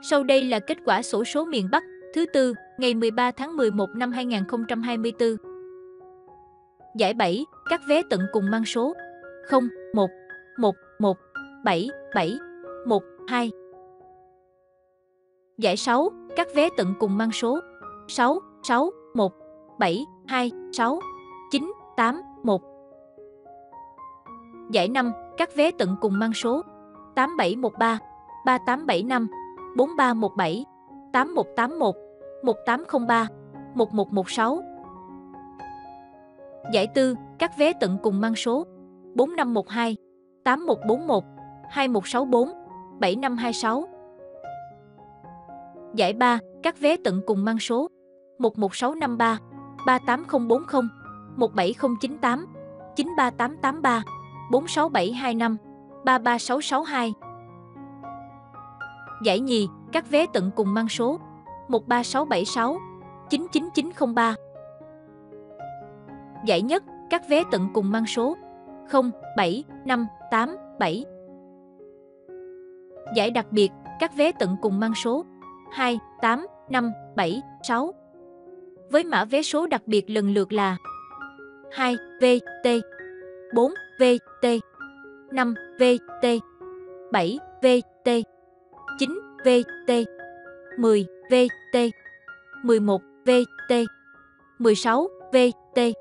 Sau đây là kết quả xổ số miền Bắc thứ tư, ngày 13 tháng 11 năm 2024. Giải 7, các vé tận cùng mang số 0, 1, 1, 1, 7, 7, 1, 2. Giải 6, các vé tận cùng mang số 6, 6, 1, 7, 2, 6, 9, 8, 1. Giải 5, các vé tận cùng mang số 8713, 3875, 4317, 8181, 1803, 1116. Giải 4, các vé tận cùng mang số 4512, 8141, 2164, 7526. Giải 3, các vé tận cùng mang số 11653, 38040, 17098, 93883, 46725, 33662. Giải nhì, các vé tận cùng mang số 13676, 99903. Giải nhất, các vé tận cùng mang số 07587. Giải đặc biệt, các vé tận cùng mang số 28576. Với mã vé số đặc biệt lần lượt là 2VT, 4VT, 5VT, 7VT, 9VT, 10VT, 11VT, 16VT,